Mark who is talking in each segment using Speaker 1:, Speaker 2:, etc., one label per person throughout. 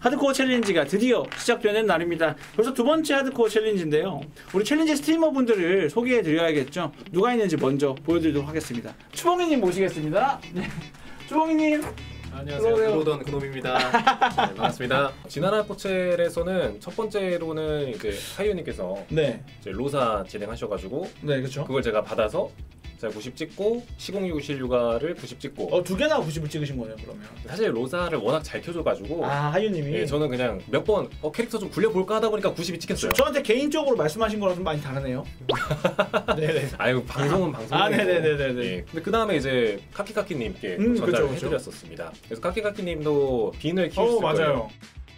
Speaker 1: 하드코어 챌린지가 드디어 시작되는 날입니다. 벌써 두 번째 하드코어 챌린지인데요. 우리 챌린지 스트리머분들을 소개해드려야겠죠. 누가 있는지 먼저 보여드리도록 하겠습니다. 추봉이님 모시겠습니다. 네. 추봉이님.
Speaker 2: 안녕하세요. 들어오던 그놈입니다. 네, 반갑습니다. 지난 하드코첼에서는 첫 번째로는 이제 하이오님께서
Speaker 1: 네.
Speaker 2: 이제 로사 진행하셔가지고
Speaker 1: 네, 그렇죠.
Speaker 2: 그걸 제가 받아서 제가 90 찍고 시공유실 육아를 90 찍고
Speaker 1: 두 개나 90을 찍으신 거네요, 그러면.
Speaker 2: 사실 로사를 워낙 잘 켜줘가지고
Speaker 1: 하이오님이.
Speaker 2: 네, 저는 그냥 몇 번 캐릭터 좀 굴려볼까 하다 보니까 90이 찍혔어요.
Speaker 1: 저한테 개인적으로 말씀하신 거랑 좀 많이 다르네요. 네네.
Speaker 2: 아유, 방송은 방송이고.
Speaker 1: 네네네네.
Speaker 2: 네. 근데 그 다음에 이제 카키카키님께 전달을 해드렸었습니다. 그래서 카키카키님도 빈을 키울 수 있을
Speaker 1: 맞아요.
Speaker 2: 거예요.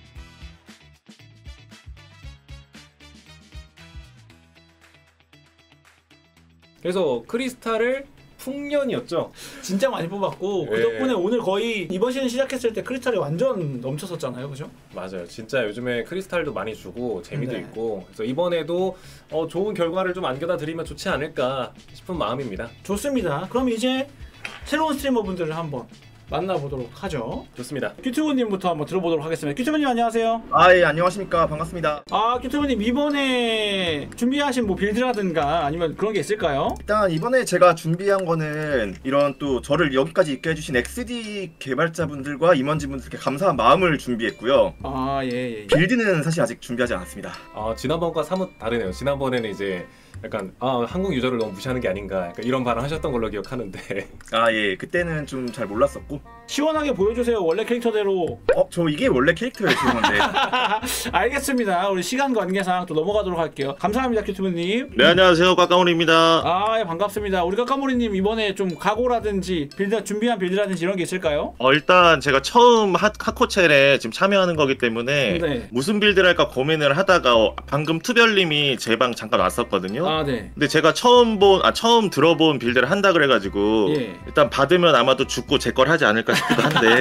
Speaker 2: 그래서 크리스탈을 풍년이었죠.
Speaker 1: 진짜 많이 뽑았고 그
Speaker 2: 네.
Speaker 1: 덕분에 오늘 거의 이번 시즌 시작했을 때 크리스탈이 완전 넘쳤었잖아요, 그죠?
Speaker 2: 맞아요. 진짜 요즘에 크리스탈도 많이 주고 재미도
Speaker 1: 네.
Speaker 2: 있고 그래서 이번에도 좋은 결과를 좀 안겨다 드리면 좋지 않을까 싶은 마음입니다.
Speaker 1: 좋습니다. 그럼 이제 새로운 스트리머분들을 한번 만나보도록 하죠.
Speaker 2: 좋습니다.
Speaker 1: 큐튜브님부터 한번 들어보도록 하겠습니다. 큐튜브님 안녕하세요.
Speaker 3: 예, 안녕하십니까. 반갑습니다.
Speaker 1: 큐튜브님 이번에 준비하신 뭐 빌드라든가 아니면 그런 게 있을까요?
Speaker 3: 일단 이번에 제가 준비한 거는 이런 또 저를 여기까지 있게 해주신 XD 개발자분들과 임원진분들께 감사한 마음을 준비했고요.
Speaker 1: 예.
Speaker 3: 빌드는 사실 아직 준비하지 않았습니다.
Speaker 2: 지난번과 사뭇 다르네요. 지난번에는 이제 약간 한국 유저를 너무 무시하는 게 아닌가 약간 이런 발언 하셨던 걸로 기억하는데
Speaker 3: 예, 그때는 좀 잘 몰랐었고.
Speaker 1: 시원하게 보여주세요. 원래 캐릭터대로.
Speaker 3: 저 이게 원래 캐릭터예요, 죄송한데.
Speaker 1: 알겠습니다. 우리 시간 관계상 또 넘어가도록 할게요. 감사합니다, 큐튜브님.
Speaker 4: 네, 안녕하세요. 까까몰입니다.
Speaker 1: 예, 반갑습니다. 우리 까까모리님 이번에 좀 각오라든지 준비한 빌드라든지 이런 게 있을까요?
Speaker 4: 일단 제가 처음 하코첼에 지금 참여하는 거기 때문에
Speaker 1: 네.
Speaker 4: 무슨 빌드를 할까 고민을 하다가 방금 투별님이 제 방 잠깐 왔었거든요.
Speaker 1: 네.
Speaker 4: 근데 제가 처음 들어본 빌드를 한다 그래가지고 일단 받으면 아마도 죽고 제 걸 하지 않을까 싶기도 한데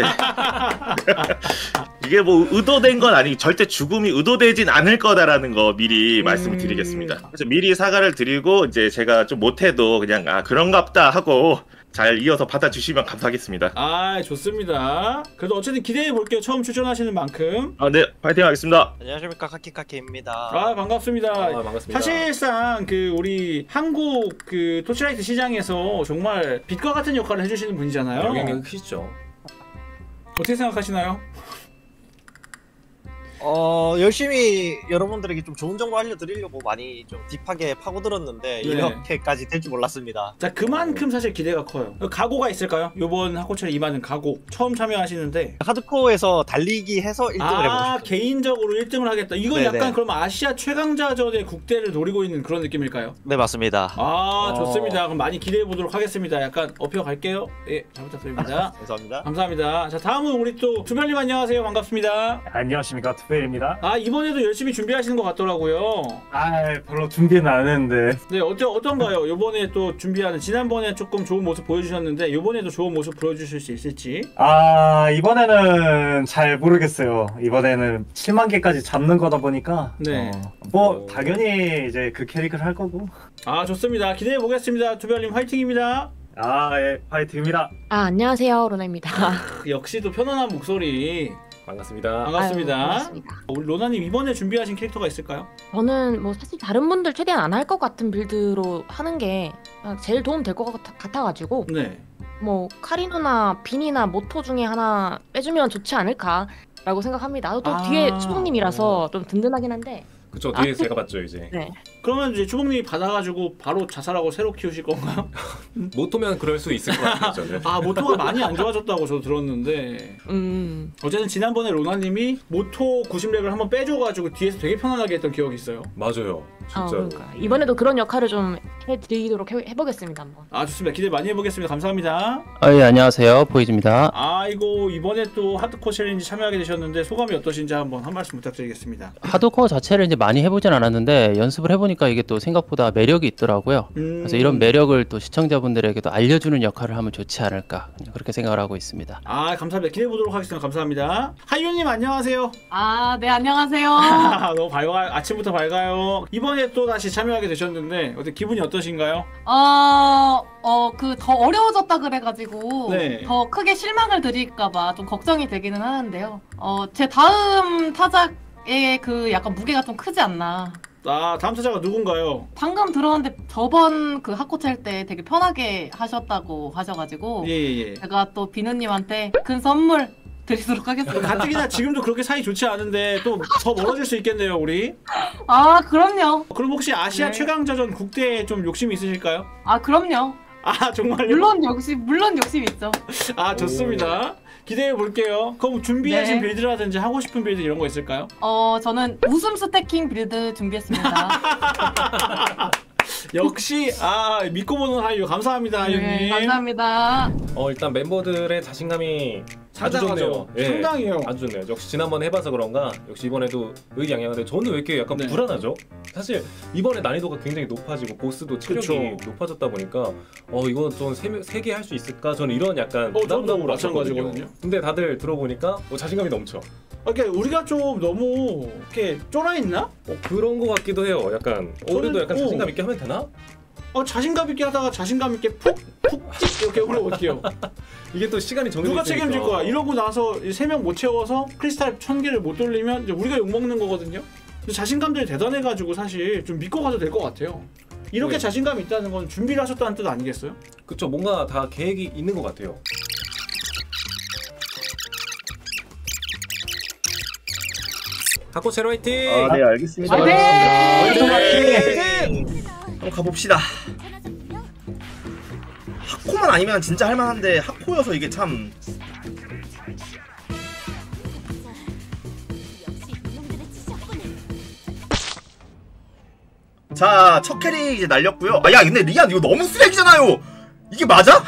Speaker 4: 이게 뭐 의도된 건 아니고 절대 죽음이 의도되진 않을 거다라는 거 미리 말씀을 드리겠습니다. 그래서 미리 사과를 드리고 이제 제가 좀 못해도 그냥 그런갑다 하고 잘 이어서 받아주시면 감사하겠습니다.
Speaker 1: 좋습니다. 그래도 어쨌든 기대해 볼게요. 처음 출전하시는 만큼.
Speaker 4: 네, 파이팅 하겠습니다.
Speaker 5: 안녕하십니까, 카키카키입니다.
Speaker 1: 반갑습니다.
Speaker 2: 반갑습니다.
Speaker 1: 사실상 우리 한국 토치라이트 시장에서 정말 빛과 같은 역할을 해주시는 분이잖아요.
Speaker 2: 영향력이 크시죠.
Speaker 1: 어떻게 생각하시나요?
Speaker 5: 열심히 여러분들에게 좀 좋은 정보 알려드리려고 많이 좀 딥하게 파고들었는데 이렇게까지 될 줄 몰랐습니다.
Speaker 1: 자, 그만큼 사실 기대가 커요. 각오가 있을까요? 이번 하코첼에 임하는 각오. 처음 참여하시는데
Speaker 5: 하드코어에서 달리기 해서 1등을 해보고 싶어요.
Speaker 1: 개인적으로 1등을 하겠다. 이건 약간 그럼 아시아 최강자전의 국대를 노리고 있는 그런 느낌일까요?
Speaker 5: 네, 맞습니다.
Speaker 1: 좋습니다. 그럼 많이 기대해 보도록 하겠습니다. 약간 어필 갈게요. 잘 부탁드립니다.
Speaker 5: 감사합니다.
Speaker 1: 감사합니다. 자, 다음은 우리 또 투별님 안녕하세요. 반갑습니다.
Speaker 6: 안녕하십니까, 투벨입니다.
Speaker 1: 이번에도 열심히 준비하시는 것 같더라고요.
Speaker 6: 별로 준비는 안 했는데.
Speaker 1: 네, 어떤가요? 이번에 또 준비하는, 지난번에 조금 좋은 모습 보여주셨는데 이번에도 좋은 모습 보여주실 수 있을지?
Speaker 6: 이번에는 잘 모르겠어요. 이번에는 7만 개까지 잡는 거다 보니까 당연히 이제 그 캐릭을 할 거고.
Speaker 1: 좋습니다. 기대해 보겠습니다. 투별님 화이팅입니다.
Speaker 6: 예, 화이팅입니다.
Speaker 7: 안녕하세요, 로나입니다.
Speaker 1: 역시 또 편안한 목소리.
Speaker 2: 반갑습니다.
Speaker 1: 반갑습니다. 우리 로나님 이번에 준비하신 캐릭터가 있을까요?
Speaker 7: 저는 사실 다른 분들 최대한 안 할 것 같은 빌드로 하는 게 제일 도움 될 것 같아가지고 카리노나 빈이나 모토 중에 하나 빼주면 좋지 않을까라고 생각합니다. 또 뒤에 추봉님이라서 좀 든든하긴 한데.
Speaker 2: 그쵸, 뒤에 제가 봤죠 이제.
Speaker 7: 네.
Speaker 1: 그러면 이제 추봉님이 받아가지고 바로 자살하고 새로 키우실 건가요?
Speaker 2: 모토면 그럴 수 있을 것 같아요, 저는.
Speaker 1: 모토가 많이 안 좋아졌다고 저도 들었는데. 어쨌든 지난번에 로나님이 모토 90렉을 한번 빼줘가지고 뒤에서 되게 편안하게 했던 기억이 있어요.
Speaker 2: 맞아요. 진짜로.
Speaker 7: 그러니까. 이번에도 그런 역할을 좀 해드리도록 해보겠습니다, 한번.
Speaker 1: 좋습니다. 기대 많이 해보겠습니다. 감사합니다.
Speaker 8: 예, 안녕하세요. 보이즈입니다.
Speaker 1: 이번에 또 하드코어 챌린지 참여하게 되셨는데 소감이 어떠신지 한번 한 말씀 부탁드리겠습니다.
Speaker 8: 하드코어 자체를 이제 많이 해보진 않았는데 연습을 해보니까 보니까 이게 또 생각보다 매력이 있더라고요. 그래서 이런 매력을 또 시청자분들에게도 알려주는 역할을 하면 좋지 않을까 그렇게 생각을 하고 있습니다.
Speaker 1: 아, 감사합니다. 기대해 보도록 하겠습니다. 감사합니다. 하이유님 안녕하세요.
Speaker 9: 아, 네, 안녕하세요.
Speaker 1: 너무 밝아요. 아침부터 밝아요. 이번에 또 다시 참여하게 되셨는데 어때 기분이 어떠신가요?
Speaker 9: 그 더 어려워졌다 그래가지고
Speaker 1: 네.
Speaker 9: 더 크게 실망을 드릴까봐 좀 걱정이 되기는 하는데요. 제 다음 타작의 그 약간 무게가 좀 크지 않나.
Speaker 1: 아, 다음 타자가 누군가요?
Speaker 9: 방금 들었는데 저번 그 학고첼 때 되게 편하게 하셨다고 하셔가지고
Speaker 1: 예.
Speaker 9: 제가 또 비누님한테 큰 선물 드리도록 하겠습니다.
Speaker 1: 가뜩이나 지금도 그렇게 사이 좋지 않은데 또 더 멀어질 수 있겠네요, 우리.
Speaker 9: 아, 그럼요.
Speaker 1: 그럼 혹시 아시아
Speaker 9: 네.
Speaker 1: 최강자전 국대에 좀 욕심이 있으실까요?
Speaker 9: 아, 그럼요.
Speaker 1: 아, 정말요?
Speaker 9: 물론 욕심 있죠.
Speaker 1: 아, 좋습니다. 기대해 볼게요. 그럼 준비하신
Speaker 9: 네.
Speaker 1: 빌드라든지 하고 싶은 빌드 이런 거 있을까요?
Speaker 9: 저는 웃음 스태킹 빌드 준비했습니다.
Speaker 1: 역시 믿고 보는 하이유 감사합니다, 하이유님.
Speaker 9: 네, 감사합니다.
Speaker 2: 일단 멤버들의 자신감이 아주 좋네요. 예,
Speaker 1: 상당해요.
Speaker 2: 아주 좋네요. 역시 지난번에 해봐서 그런가 역시 이번에도 의기양양한데 저는 왜 이렇게 약간
Speaker 1: 네.
Speaker 2: 불안하죠? 사실 이번에 난이도가 굉장히 높아지고 보스도 체력이
Speaker 1: 그쵸.
Speaker 2: 높아졌다 보니까 이거 좀 3개 할 수 있을까? 저는 이런 약간
Speaker 1: 저도
Speaker 2: 부담감으로
Speaker 1: 마찬가지거든요.
Speaker 2: 왔었거든요. 근데 다들 들어보니까 자신감이 넘쳐.
Speaker 1: 그러니까 우리가 좀 너무 이렇게 쫄아있나?
Speaker 2: 그런 거 같기도 해요. 약간 우리도 약간 자신감 있게 하면 되나?
Speaker 1: 자신감 있게 하다가 자신감 있게 푹찍 이렇게 오면 어떡해요?
Speaker 2: 이게 또 시간이 정해져
Speaker 1: 누가
Speaker 2: 있으니까.
Speaker 1: 책임질 거야? 이러고 나서 3명 못 채워서 크리스탈 1000개를 못 돌리면 이제 우리가 욕먹는 거거든요? 근데 자신감들이 대단해가지고 사실 좀 믿고 가도 될 것 같아요. 이렇게
Speaker 2: 네.
Speaker 1: 자신감이 있다는 건 준비를 하셨다는 뜻 아니겠어요?
Speaker 2: 그쵸, 뭔가 다 계획이 있는 것 같아요. 학고첼 화이팅!
Speaker 3: 네, 알겠습니다. 한번 가봅시다. 학코만 아니면 진짜 할만한데 학코여서 이게 참. 자, 첫 캐릭 이제 날렸고요. 야, 근데 리안 이거 너무 쓰레기잖아요. 이게 맞아?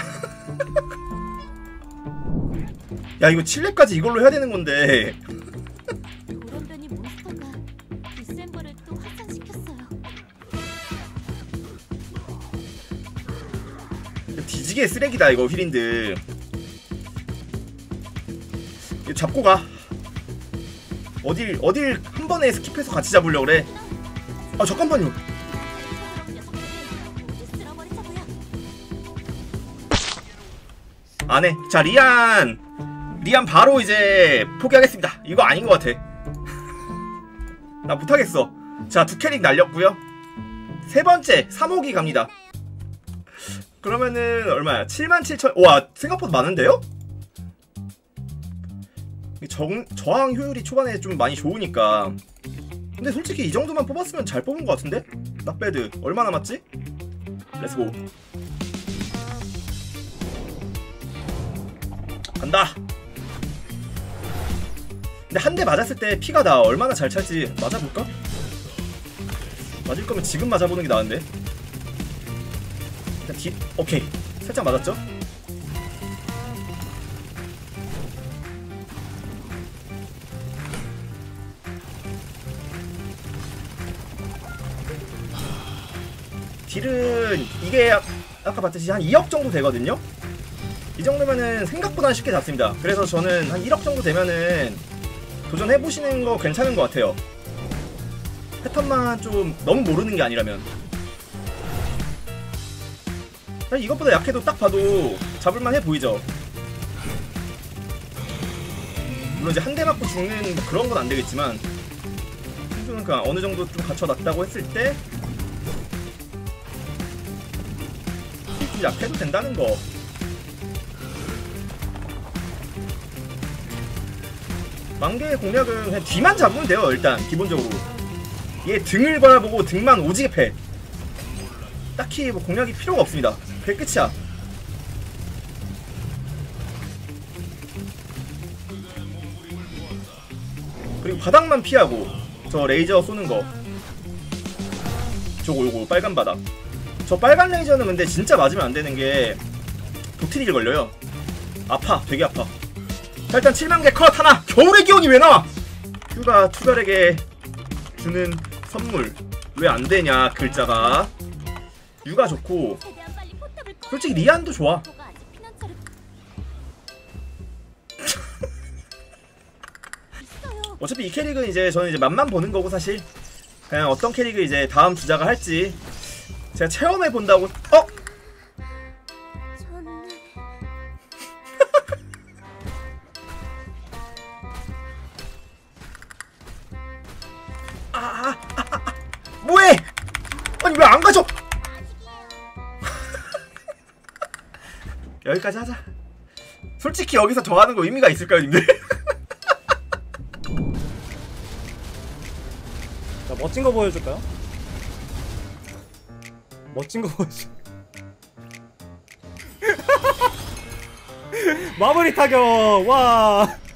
Speaker 3: 야, 이거 7렙까지 이걸로 해야 되는 건데.
Speaker 10: 도련변이 몬스터가 디셈버를 또 확산시켰어요.
Speaker 3: 뒤지게 쓰레기다 이거 휘린드. 이거 잡고 가. 어딜 한 번에 스킵해서 같이 잡으려고 그래. 잠깐만요. 안 해. 자, 리안 바로 이제 포기하겠습니다. 이거 아닌 것 같아. 나 못하겠어. 자, 2캐릭 날렸고요. 세 번째 3호기 갑니다. 그러면은 얼마야? 77,000. 와, 생각보다 많은데요? 저항 효율이 초반에 좀 많이 좋으니까. 근데 솔직히 이 정도만 뽑았으면 잘 뽑은 것 같은데? 낙배드 얼마 남았지? 렛츠고. 간다. 근데 한 대 맞았을 때 피가 나 얼마나 잘 찰지 맞아볼까? 맞을 거면 지금 맞아보는 게 나은데. 일단 오케이. 살짝 맞았죠? 딜은 이게 아까 봤듯이 한 2억 정도 되거든요? 이 정도면은 생각보다 쉽게 잡습니다. 그래서 저는 한 1억 정도 되면은 도전해보시는 거 괜찮은 것 같아요. 패턴만 좀 너무 모르는 게 아니라면. 이것보다 약해도 딱 봐도 잡을만 해 보이죠? 물론 이제 한 대 맞고 죽는 뭐 그런 건 안 되겠지만 생존은 그냥 어느 정도 좀 갖춰놨다고 했을 때 좀 약해도 된다는 거. 만개의 공략은 그냥 뒤만 잡으면 돼요. 일단 기본적으로 얘 등을 바라보고 등만 오지게 패. 딱히 뭐 공략이 필요가 없습니다. 그게 끝이야. 그리고 바닥만 피하고 저 레이저 쏘는 거. 요거 빨간 바닥. 저 빨간 레이저는 근데 진짜 맞으면 안 되는 게 도트리를 걸려요. 아파. 되게 아파. 자, 일단 7만개 컷 하나. 겨울의 기온이 왜 나와? 큐가 투별에게 주는 선물. 왜 안 되냐 글자가. 유가 좋고 솔직히 리안도 좋아. 어차피 이 캐릭은 이제 저는 이제 맛만 보는 거고 사실 그냥 어떤 캐릭을 이제 다음 주자가 할지 제가 체험해 본다고. 뭐해? 아니 왜 안 가져? 여기까지 하자. 솔직히 여기서 더 하는 거 의미가 있을까요, 님들?
Speaker 5: 자, 멋진 거 보여줄까요? 멋진 거 보여줄. 마무리 타격. 와.